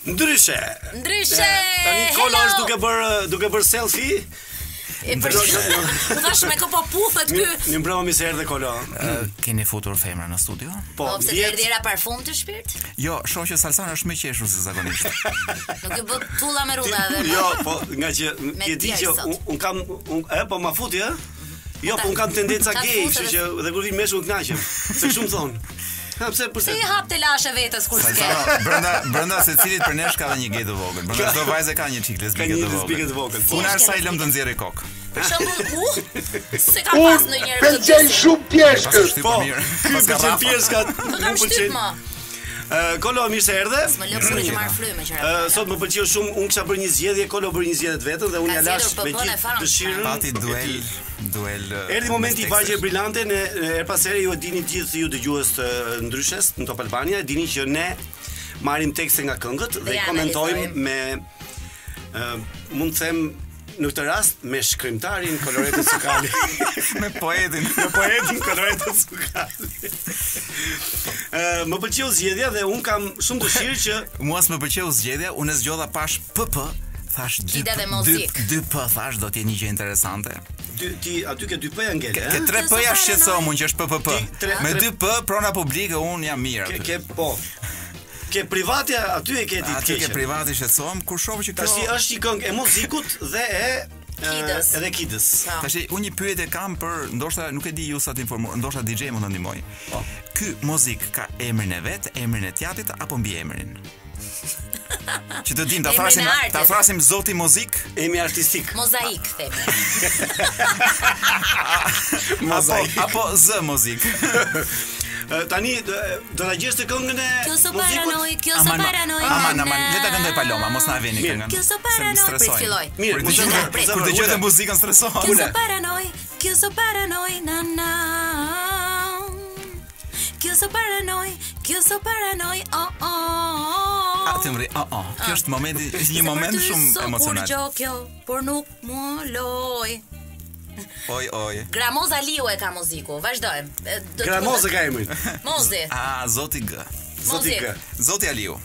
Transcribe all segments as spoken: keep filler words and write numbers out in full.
Ndryshe. Ndryshe. Tani Kolo është duke bërë duke bërë selfie. E për u thash me këpo puthet ky. Një mbrëma mi se erdhe Kolo. Keni futur femra në studio? Po, pse të erdhi era parfum të shpirt? Jo, shoh që Salsana është më qeshur se zakonisht. Nuk e bë tulla me rrudha edhe. Jo, po, nga që ti di që un kam e po ma futi ë? Jo, po un kam tendenca gay, kështu që dhe kur vin meshu u kënaqem. Se shumë thon. Ha, pse pse? Si i hap të lashe vetës kur s'ke. Brenda brenda secilit për nesh ka dhe një gay të vogël. Brenda çdo vajze ka një çik lesbike të vogël. të vogël. Unë sa i lëm të nxjerrë kokë. Për shembull, u se ka pas ndonjëherë të pëlqen shumë pjeshkës. Po, ky pëlqen pjeshkat. Nuk pëlqen. Kolo mirë se erdhe. Më lë kur të marr frymë qëra. Sot më pëlqeu shumë, unë kisha bërë një zgjedhje, Kolo bërë një zgjedhje vetëm dhe unë ja lash me gjithë dëshirën. Pati duel, duel. Erdhi momenti i vargje brillante, ne her pas here ju e dini gjithë ju dëgjues të Ndryshes në Top Albania, e dini që ne marrim tekste nga këngët dhe i komentojmë me mund të them në këtë rast me shkrimtarin Koloretë Sukali, me poetin, me poetin Koloretë Sukali. Ë më pëlqeu zgjedhja dhe un kam shumë dëshirë që mua s'më pëlqeu zgjedhja, unë zgjodha pash P P, thash dy dy P thash do të jetë një gjë interesante. Dy ti aty ke dy P angel, ë? Ke tre P ja shqetësom unë që është P P P. Me dy P prona publike un jam mirë. Ke po. Ke private aty e ke ditë keq. Aty ke privati shqetësom kur shoh që kjo tash është një këngë e muzikut dhe e Kidës. Edhe Kidës. Tash unë një pyetje kam për, ndoshta nuk e di ju sa të informoj, ndoshta D J mund të ndihmoj. Po. Ky muzik ka emrin e vet, emrin e teatrit apo mbiemrin? Që të dim, ta thrasim, ta thrasim zoti muzik, emri artistik. Mozaik themi. Mozaik apo Z muzik. Tani do ta gjesh të këngën e muzikut. Kjo so paranoj. Aman, aman, le ta këndoj Paloma, mos na veni këngën. Kjo so paranoj. Prit filloj. Mirë, kur dëgjoj të muzikën stresohem. Kjo so paranoj, kjo so paranoj na na. Kjo so paranoj, kjo so paranoj. Oh oh. Atëmri, oh oh. Kjo është momenti, është një moment shumë emocional. Kur kjo, por nuk më loj. Oj, oj. Gramoza Liu e ka muziku. Vazhdojmë. Gramoza ka emrin. Mozi. Ah, Zoti G. Zoti G. Zoti Aliu.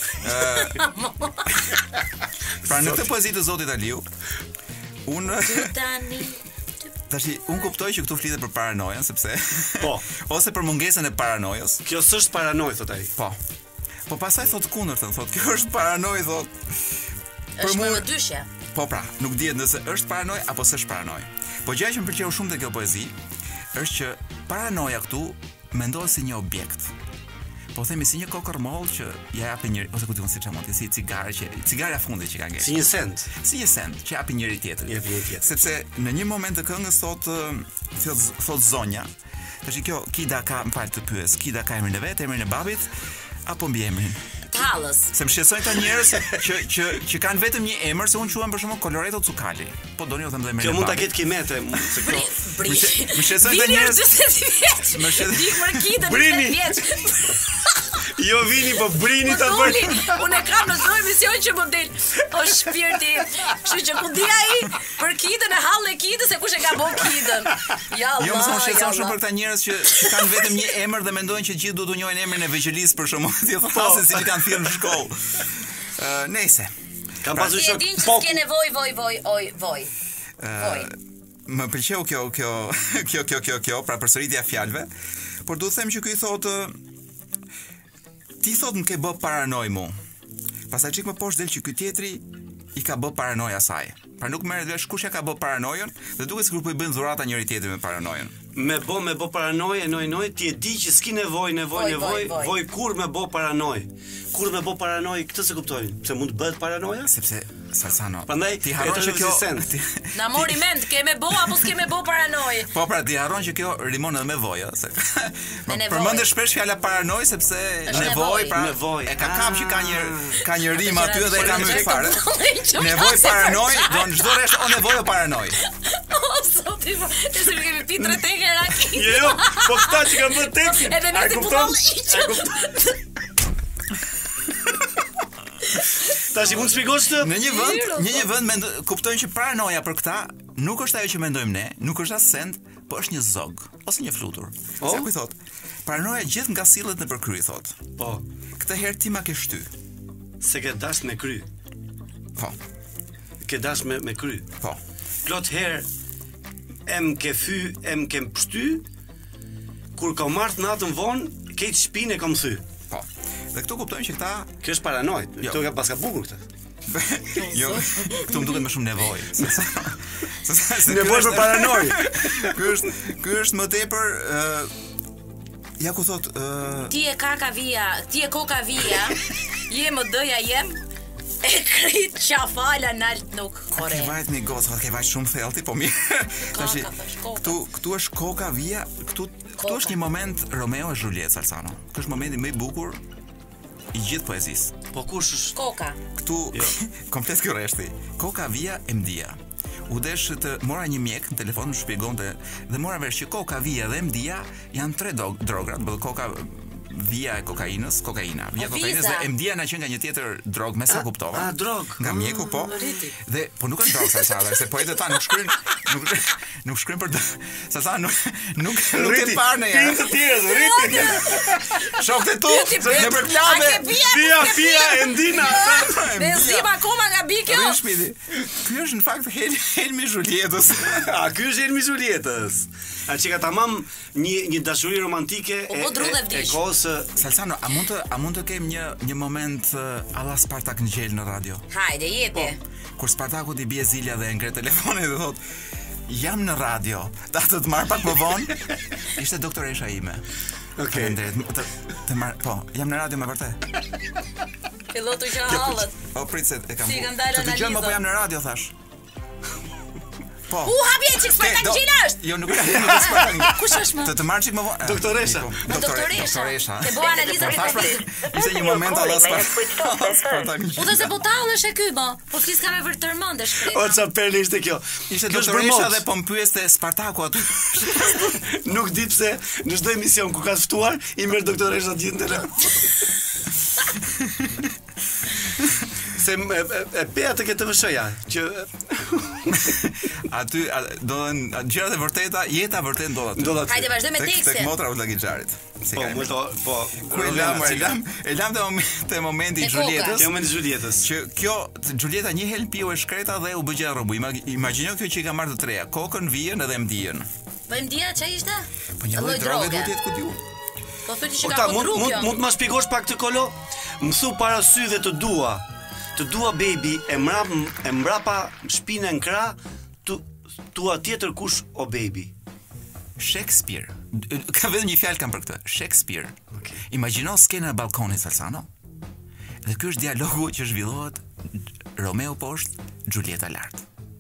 Pra në këtë poezi të Zotit Aliu, unë tani tash un kuptoj që këtu flitet për paranojën, sepse po, ose për mungesën e paranojës. Kjo s'është paranojë thot ai. Po. Po pastaj thot kundërtën, thot kjo është paranojë, thot. Për mua më dyshja. Po pra, nuk dihet nëse është paranojë apo s'është paranojë. Po gjëja që më pëlqeu shumë te kjo poezi është që paranoja këtu mendohet si një objekt. Po themi si një kokërmoll që ja japi një ose ku diun si çamon, si cigare që cigara fundit që ka ngel. Si një send. Si një send që japi njëri tjetrit. Jepi njëri tjetrit. Sepse në një moment të këngës thot thot, thot zonja, tash kjo Kida ka më fal të pyes, Kida ka emrin e vet, emrin e babit apo mbiemrin? Tallës. Se më shqetësojnë ta njerëz që që që kanë vetëm një emër, se unë quhem për shembull Coloreto Sukali. Po doni u them dhe emrin. Kjo mund ta ketë kimete, se kjo. Më shqetësojnë ta njerëz. Më shqetësojnë. Brini. Jo vini, po brini ta bëj. Unë e kam në çdo emision që më del. O shpirti, kështu që ku di ai për Kidën e hallë Kidës se kush e ka bën Kidën. Ja Allah. Jo, më shqetëson shumë për këta njerëz që, që kanë vetëm një emër dhe mendojnë që gjithë duhet të njohin emrin e veçëlisë për shkakun. Ti e thotë se si kanë thirrë në shkollë. Ë, nejse. Kam pasur shok. Po ke nevojë voj voj oj voj. Voj. Më pëlqeu kjo kjo kjo kjo kjo kjo pra përsëritja e fjalëve, por duhet të them që ky thotë ti thot më ke bë paranoj mu. Pastaj çik më poshtë del që ky tjetri i ka bë paranoj asaj. Pra nuk merret vesh kush ja ka bë paranojën dhe duket sikur po i bën dhurata njëri tjetrit me paranojën. Me bë me bë paranoj, noj noj ti e di që s'ki nevojë, nevojë, nevojë, voj kur me bë paranoj. Kur me bë paranoj, këtë se kuptojnë, se mund të bëhet paranoja? Sepse Salsano, prandaj ti harron që kjo na mori mend, ke me bë apo s'ke me bë paranoj? Po pra, ti harron që kjo rimon edhe me vojë, se përmendesh shpesh fjala paranoj sepse nevojë, pra nevojë. E ka kap që ka një ka një rim aty dhe e ka më fare. Nevojë paranoj, don çdo rresht o nevojë o paranoj. O zoti, ne se kemi pi tre tekë raki. Jo, po këta që kanë bërë tekstin. Edhe ne kupton. Tash i mund të shpjegosh të? Në një vend, në një vend mend kuptojnë që paranoja për këta nuk është ajo që mendojmë ne, nuk është as send, po është një zog ose një flutur. Oh? Sa ku i thot? Paranoja gjithë nga sillet në përkry thot. Po. Këtë herë ti ma ke shty. se ke dash me kry. Po. Ke dash me me kry. Po. Plot herë em ke fy, em ke pshty. Kur ka marrë natën vonë, këtë shtëpinë e kam thy. Po. Dhe këtu kuptojmë që këta Kjo është paranoj. Jo. Këto ka paska bukur këtë. jo, këtu më duket më shumë nevojë. Nevojë për paranoj. Ky është ky është më tepër ë ja ku thot ë Ti e kaka via, ti e koka via, je më dëja jem, e krit qafala nalt nuk kore. Ke vajt një gocë, ke vajt shumë thellti, po mirë. Tashi, thash, koka. këtu këtu është koka via, këtu këtu është një moment Romeo e Juliet Salzano. Ky është momenti më i bukur i gjithë poezisë. Po kush është? Koka. Këtu komplet ky rreshti. Koka via e mdia. U desh të mora një mjek në telefon më shpjegonte dhe mora vesh që koka via dhe mdia janë tre droga, do koka via e kokainës, kokaina, via O, kokainës viza. dhe M D A na qenë nga një tjetër drog, me sa kuptova. a, drog. Nga mjeku po. Dhe po nuk është drog sa se poetët ta nuk shkruajnë nuk nuk shkruajnë për sa sa nuk nuk nuk e parë ne. Pinë të tjerë, rriti. Shokët e tu, Ti në A përklabe. ke via? Pia, pia, e ndina. Benzim akoma nga bikjo? Rishmidi. Ky është në fakt Hel Helmi Julietës. A, ky është Elmi Julietës. A që ka tamam një, një dashuri romantike Po, e, po, drudhe e, e vdish. kohës së- Salsano, a mund të a mund të kem një një moment uh, alla Spartak në gjel në radio? Hajde, jepi. Kur Spartaku i bie Zilja dhe e ngre telefonin dhe thot jam në radio, ta të të marr pak më vonë. Ishte doktoresha ime. Okej. Faleminderit. Të, të marr, po, jam në radio me vërtet. Fillo të që hallët. O pritset e kam. Si bu- kanë dalë Të dëgjoj, analizat. po jam në radio thash. Po. U hapje çik Spartak do- Gjila është. Jo, nuk nuk është Spartak. Kush është më? Të të marr çik më vonë. Doktoresha. Doktore- Doktoresha. Doktoresha. Te bëu analizën Po, thash, reflektiv. Ishte një moment alla Spartak. Spartak. U dhe se po tallësh e ky mo. Po flis ka me vërtet tërmend e O, shkreta. qa perle ishte kjo. Ishte Kjo është doktoresha bërmos. dhe po më pyeste Spartaku aty. Nuk di pse në çdo emision ku ka ftuar i merr doktoresha gjithë në telefon. Se e, e, e peja të këtë vëshëja që Aty a, do të gjërat e vërteta, jeta vërtet ndodh aty. ndodh aty. Hajde vazhdoj me Tek tek tekstin. motra u lagixharit. Si Po, ka më emrin? to, po. Ku e lam, e lam, e lam te momenti te momenti i Te koka. Julietës. Kjo momenti i Julietës. Që kjo Julieta një hel piu e shkreta dhe u bë gjë rrobu. Imagjino kjo që i ka marrë të treja, kokën, vijën edhe mdijen. Po im dia ç'a ishte? Po një lloj droge duhet të jetë ku diu. Po thotë që O, ka ta, po mund, mund, drugjo. mund të ma shpjegosh pak të kolo? Më thu para sy dhe të dua. Të dua baby, e mrap e mrapa shpinë në krah, tu tua tjetër kush o baby. Shakespeare. Ka vetëm një fjalë kam për këtë. Shakespeare. Okej. Imagjino skenën e balkonit Salsano. Dhe ky është dialogu që zhvillohet Romeo poshtë, Julieta lart.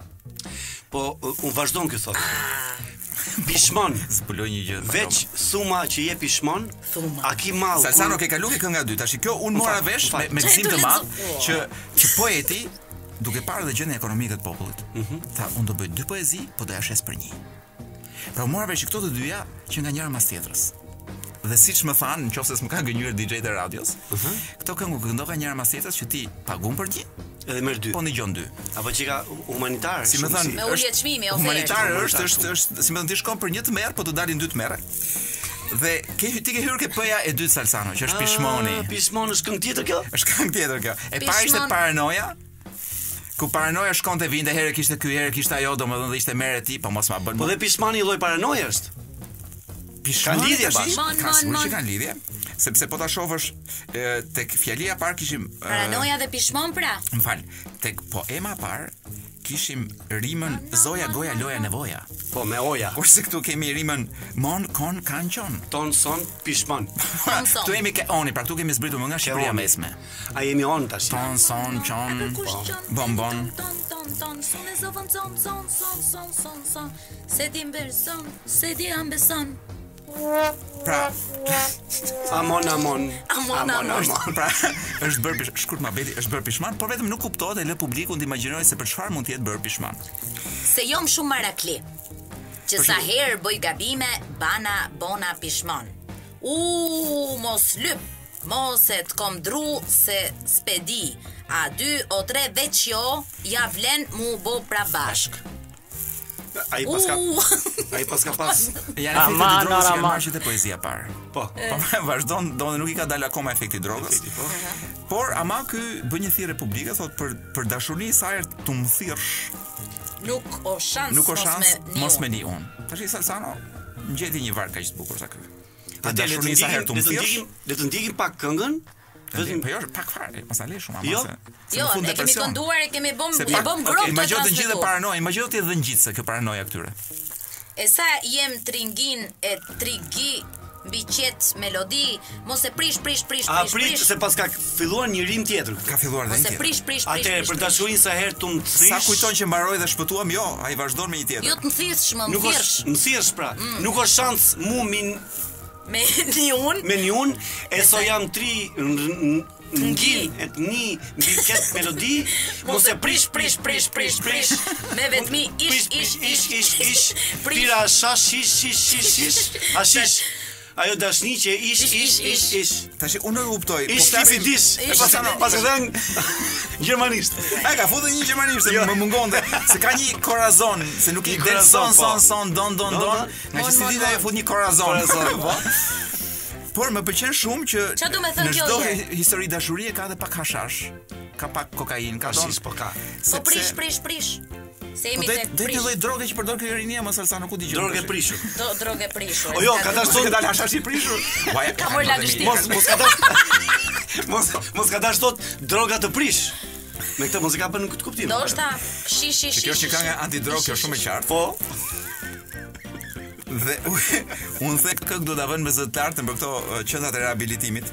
Po, unë vazhdon ky thot. Pishmon, Zbuloj një gjë. veç suma që je pishmon, Thuma. a ki mall. Salsano kur- ke kalu ke kënga dy. Tash kjo unë mora M'fal, vesh me, m'fal. me gëzim të Çe, madh tu që që poeti duke parë dhe gjendjen ekonomike të popullit, tha unë do bëj dy poezi, po do ja shes për një. Pra unë mora vesh që këto të dyja që nga njëra mas tjetrës. Dhe siç më thanë, nëse s'më ka gënjur D J të radios, këto këngë këndohen njëra mas tjetrës që ti pagun për një, Edhe merr dy. po ndigjon dy. Apo që ka humanitar. Si më shumë thënë, Me ulje çmimi, ofertë. humanitar Humanitar është, është, shumë. është, si më thënë ti shkon për një të merr, po të dalin dy të merre. Dhe ke ti ke hyrë ke P-ja e dytë Salsano, që është Pishmoni. Ah, Pishmon është këngë tjetër kjo? Është këngë tjetër kjo. E para ishte Pishmon. Paranoja. Ku Paranoja shkonte vinte herë kishte ky herë kishte ajo, domethënë dhe ishte merre ti, po mos ma bën. Po dhe Pishmani lloj paranoje është. Pishmoni Ka lidhje tash, bashkë. Mon, Ka mon, sigurisht mon. që kanë lidhje, sepse po ta shohësh e, tek fjalia parë kishim e, Paranoja dhe pishmon pra. Më fal, tek poema parë kishim rimën zoja goja loja nevoja. Po me oja. Kurse këtu kemi rimën mon kon kan qon. Ton son Pishmon. Ton son. Këtu jemi ke oni, pra këtu kemi zbritur më nga Shqipëria oni. mesme. A jemi on tash. Ton son qon bonbon. Ton ton ton son e zovon son son son son son son. Se di mberson, se di ambeson. Pra, Amon amon. Amon, amon. pra është bërë pish, shkurt mabeti, është bërë pishman, por vetëm nuk kuptohet e lë publikun të imagjinojë se për çfarë mund të jetë bërë pishman. Se jom shumë marakli. Që sa herë bëj gabime, bana bona pishmon. U mos lyp, mos e të kom dru se spedi. A dy o tre veç jo, ja vlen mu bo pra bashk. Ai paska ai paska pas. Janë efektet e drogës që kanë marrë që te poezia parë. Po. Po vazhdon, do nuk i ka dalë akoma efekti i drogës. Por ama ky bën një thirrje publike, thotë për për dashurinë sa herë tu më thirrsh. Nuk o shans Nuk o shans mos me ni unë. Tash Salsano ngjeti një varg kaq të bukur sa ky. A dashurinë sa herë tu më thirrsh? Le të ndjekim pak këngën. Vetëm po jo pak fare, mos na lë shumë ama. Jo, jo, ne kemi kënduar e kemi bëm e bëm grop. Imagjino të ngjitë paranojë, imagjino të edhe ngjitse kjo paranoja këtyre. E sa jem tringin e trigi mbi qet melodi, mos e prish prish prish prish. A prish se pas ka filluar një rim tjetër. Ka filluar dhe një tjetër. Mos e prish prish prish. Atëherë për dashurinë sa herë tu më thirrsh. Sa kujton që mbaroi dhe shpëtuam, jo, ai vazhdon me një tjetër. Jo të më thirrsh, më Nuk është, më thirrsh pra. Nuk ka shans mu min me një un. Me një un, e so jam tri ngin et një mbi këtë melodi, mos e prish prish prish prish prish me vetmi ish ish ish ish ish prira shash ish ish ish ish ashish ajo dashni që ish ish ish ish tash unë e kuptoj po flasim dish e pasano pas dhën gjermanisht e ka futur një gjermanisht se më mungonte se ka një corazon se nuk i del son son son don don don nga që si dita e fut një corazon po. Por më pëlqen shumë që në çdo histori dashurie ka edhe pak hashash, ka pak kokainë, ka don. Po ka. Po prish prish prish. Se jemi tek prish. Po do të lloj droge që përdor ky rinia mos Salsano ku dëgjoj. Droge prishur. Do droge prishur. O jo, ka dash të dal hashash i prishur. Vaj ka mor lagështi. Mos mos ka dash. Mos mos ka dash dot droga të prish. Me këtë muzika bën këtë kuptim. Do shta shi shi shi. Kjo që ka nga antidrog kjo shumë e qartë. Po. Dhe unë thek kë do ta vënë me zëtartën për këto qendrat e rehabilitimit.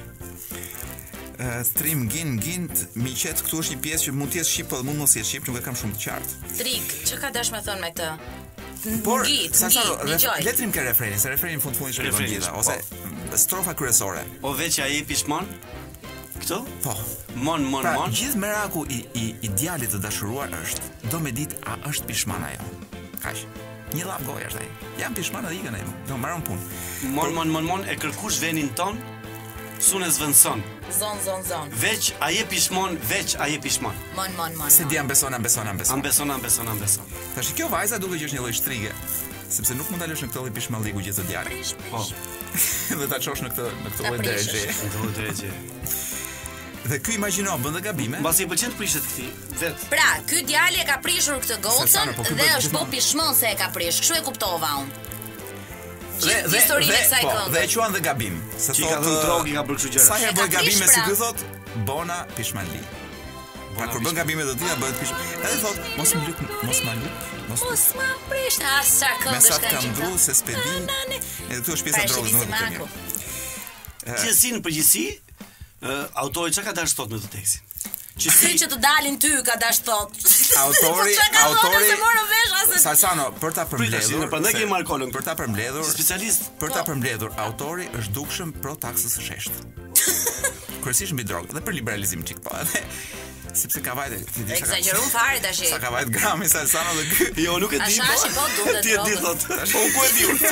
Uh, stream gin gint miqet këtu është një pjesë që mund të jetë shqip, po mund mos jetë shqip, nuk e kam shumë të qartë. Trik, çka ka dash me thon me këtë? Por ngit, sa sa ngit, letrim ke refrenin, se refreni fund fundi është gjitha ose strofa kryesore. O veç ai pishmon? Këto? Po. Mon mon pra, mon. Gjithë meraku i i, i djalit të dashuruar është do me ditë a është pishman ajo. Kaq. Një lap goja është ai. Jam pishman edhe ikën ai. Do mbaron punë. Mon mon mon mon e kërkush venin ton. Sunë zvendson. Zon zon zon. Veç a je pishmon, veç a je pishmon. Mon mon mon. Se di ambeson ambeson ambeson. Ambeson ambeson ambeson. Tash kjo vajza duket që është një lloj shtrige, sepse nuk mund ta lësh në këtë lloj pishmalliku gjithë të djalit. Po. Dhe ta çosh në këtë në këtë lloj drejtë. Në këtë drejtë. Dhe ky imagjino bën dhe gabime. Mbasi i pëlqen të prishet këti, vet. Pra, ky djalë e ka prishur këtë gocën dhe është po pishmon se e ka prish. Kështu e kuptova unë. Dhe dhe historinë e kësaj këngë. Dhe e quan dhe gabim. Se thotë ka thënë drogi ka bërë kështu gjëra. Sa herë bëj gabime si ky thot, bona pishmanli. Pra kur bën gabime të tilla bëhet pish. Edhe thot, mos më lut, mos ma lut, mos mos ma prish. Ah, sa këngë është kjo. Kam dru se spedi. Edhe këtu është pjesa e drogës nuk e kam. Gjithsesi në përgjithësi, autori çka ka dash thot në të tekstin? Që si që të dalin ty ka dash thot. Autori, autori. Vesh, Salsano për ta përmbledhur. Prandaj kemi markolën për ta përmbledhur. Specialist për ta përmbledhur, autori është dukshëm pro taksës së sheshtë. Kryesisht mbi drogë dhe për liberalizim çik po. Sepse ka vajte ti di sa. Eksagjeron fare tash. Sa ka vajt grami Salsano dhe ky. Jo, nuk e di. Ashashi po duhet. Ti e di thot. Po ku e di?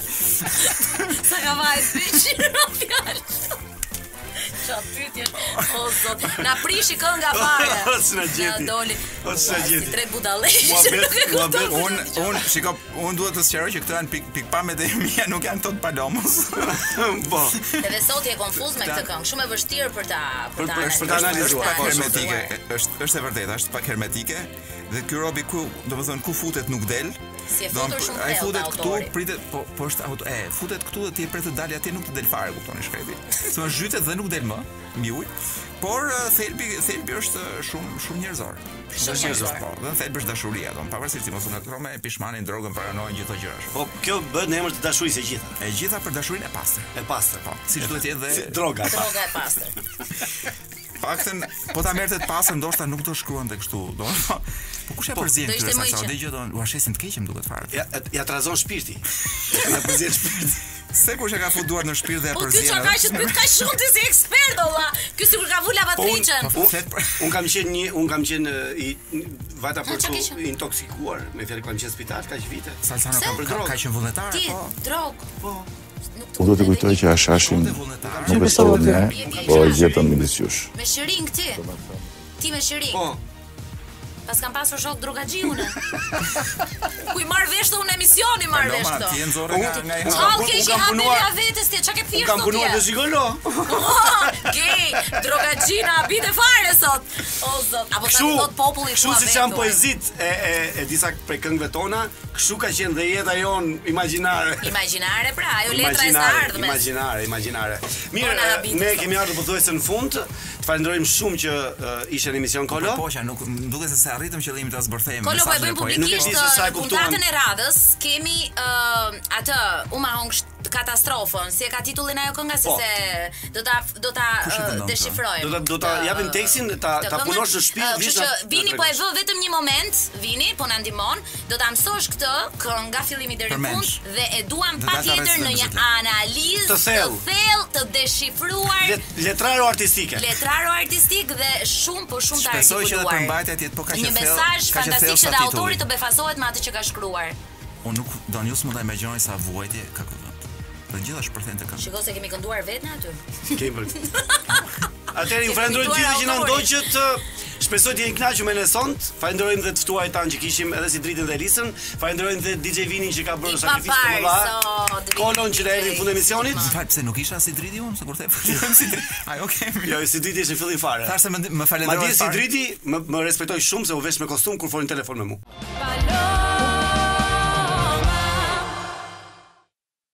Sa ka vajt biç. Qa pytje, o zot, na prishi kënga fare. O s'na gjeti. O s'na gjeti. Si tre budalesh. Unë, unë, shiko, unë duhet të sqaroj që këto janë pik, pikpamet e mia, nuk janë tot palomos. Po. Edhe sot je konfuz me këtë këngë, shumë e vështirë për ta për ta për ta analizuar. Pak hermetike, është është e vërtetë, është pak hermetike dhe ky robi ku, domethënë ku futet nuk del. Si e futur shumë ai futet këtu, pritet, po po është auto, e futet këtu dhe ti pret të dalë atje nuk të del fare, kuptoni shkreti. Se më zhytet dhe nuk del më, mbi ujë. Por thelbi thelbi është shumë shumë njerëzor. Shumë njerëzor. Po, dhe thelbi është dashuria, don, pavarësisht mos u ngatrome pishmanin, drogën, paranojën, gjithë ato gjëra. Po kjo bëhet në emër të dashurisë e gjitha. E gjitha për dashurinë e pastër. E pastër, po. Siç duhet të jetë dhe droga. Droga e pastër. Paktën, po ta merrte të pastër ndoshta nuk do shkruante kështu, do. Po kush e përzien këtë sa sa dëgjoj don, u hashesin të keqëm duket fare. Ja ja trazon shpirti. Ja përzien shpirti. Se kush e ka futur në shpirt dhe e përzien. Po ky çka ka që të pyet kaq shumë ti si ekspert olla. Ky sikur ka vu lavatriçën. Un kam qenë një, un kam qenë i vata për të intoksikuar, me fjalë kam qenë spital kaq vite. Salsano ka për drogë, ka qenë vullnetar, po. Drog. Po. Unë do të kujtoj që Ashashin nuk e sot ne, po e gjetën midis jush. Me shëring ti? Ti me shëring? Po. Pas kam pasur shok drogaxhi unë. Ku i marr vesh të unë emisioni marr vesh këto. Ti nxorë nga nga e Çau ke që hapë vetes ti, çka ke thirrur? Kam punuar në zigolo. Gej, drogaxhi na habite fare sot. O zot, apo tani thot populli kështu siç janë poezitë e e e disa prej këngëve tona, kështu ka qenë dhe jeta jon imagjinare. Imagjinare pra, ajo letra e së ardhmes. Imagjinare, imagjinare. Mirë, ne kemi ardhur pothuajse në fund. Të falenderojmë shumë që ishe në emision Kolo. Po, që nuk më duket se sa arritëm qëllimin ta zbërthejmë. Kolo, po e bëjmë publikisht puntatën e radhës. Kemi atë Umahong katastrofën, si e ka titullin ajo kënga, se se do ta do ta deshifrojmë. Do ta do ta japim tekstin, ta ta punosh në shtëpi, vish. Kështu që vini po e vë vetëm një moment, vini, po na ndihmon, do ta mësosh këtë këngë nga fillimi deri në fund dhe e duam patjetër në një analizë të thellë, të deshifruar, letraro artistike. Letraro artistik dhe shumë po shumë të artikuluar. Shpresoj që edhe përmbajtja të jetë po kaq e thellë. Një mesazh fantastik që autori të befasohet me atë që ka shkruar. Unë nuk do njësë më da imagjinoj sa vuajtje ka këtë. Dhe gjitha shpërthejnë të kanë. Shiko se kemi kënduar vetë në aty. Kemi për. Atëherë ju falenderojmë gjithë që na ndoqët. Shpresoj të jeni kënaqur me ne sot. Falenderojmë dhe të ftuarit tanë që kishim edhe si Dritën dhe Elisën. Falenderojmë dhe D J Vinin që ka bërë sakrificë për mëdha. Kolon që na erdhi në fund të emisionit. Fal pse nuk isha si Driti unë, se kur the falenderojmë si Driti. Ai, okay. Jo, si Driti është në fillim fare. Thashë më më falenderoj. Madje si Driti më, më respektoj shumë se u vesh me kostum kur folin telefon me mua.